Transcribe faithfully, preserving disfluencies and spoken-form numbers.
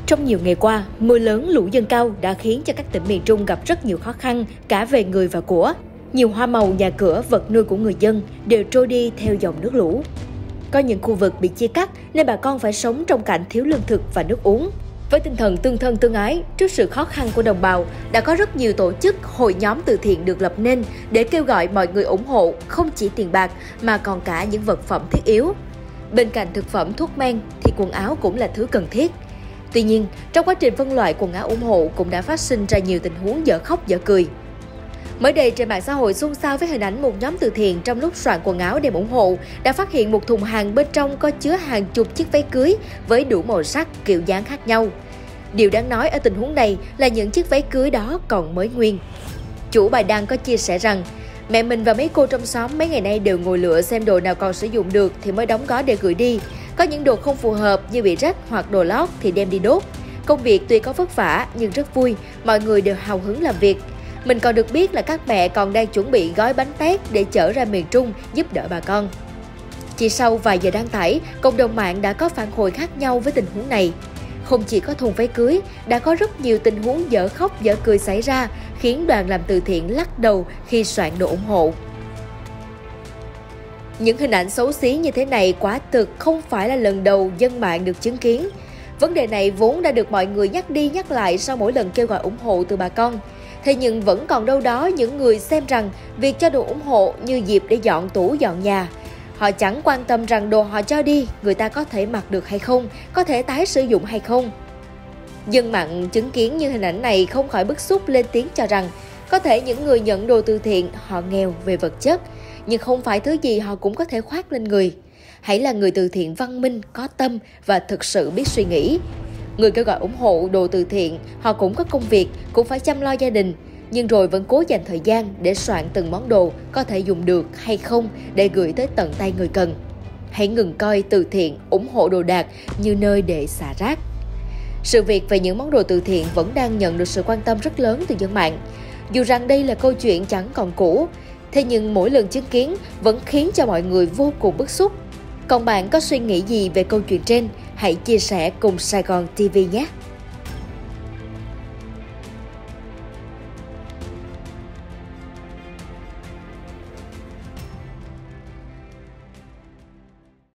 Trong nhiều ngày qua, mưa lớn lũ dâng cao đã khiến cho các tỉnh miền Trung gặp rất nhiều khó khăn cả về người và của. Nhiều hoa màu, nhà cửa, vật nuôi của người dân đều trôi đi theo dòng nước lũ. Có những khu vực bị chia cắt nên bà con phải sống trong cảnh thiếu lương thực và nước uống. Với tinh thần tương thân tương ái, trước sự khó khăn của đồng bào, đã có rất nhiều tổ chức, hội nhóm từ thiện được lập nên để kêu gọi mọi người ủng hộ không chỉ tiền bạc mà còn cả những vật phẩm thiết yếu. Bên cạnh thực phẩm, thuốc men thì quần áo cũng là thứ cần thiết. Tuy nhiên, trong quá trình phân loại quần áo ủng hộ cũng đã phát sinh ra nhiều tình huống dở khóc dở cười. Mới đây, trên mạng xã hội xôn xao với hình ảnh một nhóm từ thiện trong lúc soạn quần áo đem ủng hộ đã phát hiện một thùng hàng bên trong có chứa hàng chục chiếc váy cưới với đủ màu sắc, kiểu dáng khác nhau. Điều đáng nói ở tình huống này là những chiếc váy cưới đó còn mới nguyên. Chủ bài đăng có chia sẻ rằng, mẹ mình và mấy cô trong xóm mấy ngày nay đều ngồi lựa xem đồ nào còn sử dụng được thì mới đóng gói để gửi đi. Có những đồ không phù hợp như bị rách hoặc đồ lót thì đem đi đốt. Công việc tuy có vất vả nhưng rất vui, mọi người đều hào hứng làm việc. Mình còn được biết là các mẹ còn đang chuẩn bị gói bánh tét để chở ra miền Trung giúp đỡ bà con. Chỉ sau vài giờ đăng tải, cộng đồng mạng đã có phản hồi khác nhau với tình huống này. Không chỉ có thùng váy cưới, đã có rất nhiều tình huống dở khóc dở cười xảy ra, khiến đoàn làm từ thiện lắc đầu khi soạn đồ ủng hộ. Những hình ảnh xấu xí như thế này quả thực không phải là lần đầu dân mạng được chứng kiến. Vấn đề này vốn đã được mọi người nhắc đi nhắc lại sau mỗi lần kêu gọi ủng hộ từ bà con. Thế nhưng vẫn còn đâu đó những người xem rằng việc cho đồ ủng hộ như dịp để dọn tủ dọn nhà. Họ chẳng quan tâm rằng đồ họ cho đi người ta có thể mặc được hay không, có thể tái sử dụng hay không. Dân mạng chứng kiến như hình ảnh này không khỏi bức xúc lên tiếng cho rằng có thể những người nhận đồ từ thiện họ nghèo về vật chất, nhưng không phải thứ gì họ cũng có thể khoác lên người. Hãy là người từ thiện văn minh, có tâm và thực sự biết suy nghĩ. Người kêu gọi ủng hộ đồ từ thiện, họ cũng có công việc, cũng phải chăm lo gia đình, nhưng rồi vẫn cố dành thời gian để soạn từng món đồ có thể dùng được hay không để gửi tới tận tay người cần. Hãy ngừng coi từ thiện, ủng hộ đồ đạc như nơi để xả rác. Sự việc về những món đồ từ thiện vẫn đang nhận được sự quan tâm rất lớn từ dân mạng. Dù rằng đây là câu chuyện chẳng còn cũ, thế nhưng mỗi lần chứng kiến vẫn khiến cho mọi người vô cùng bức xúc. Còn bạn có suy nghĩ gì về câu chuyện trên? Hãy chia sẻ cùng Sài Gòn ti vi nhé!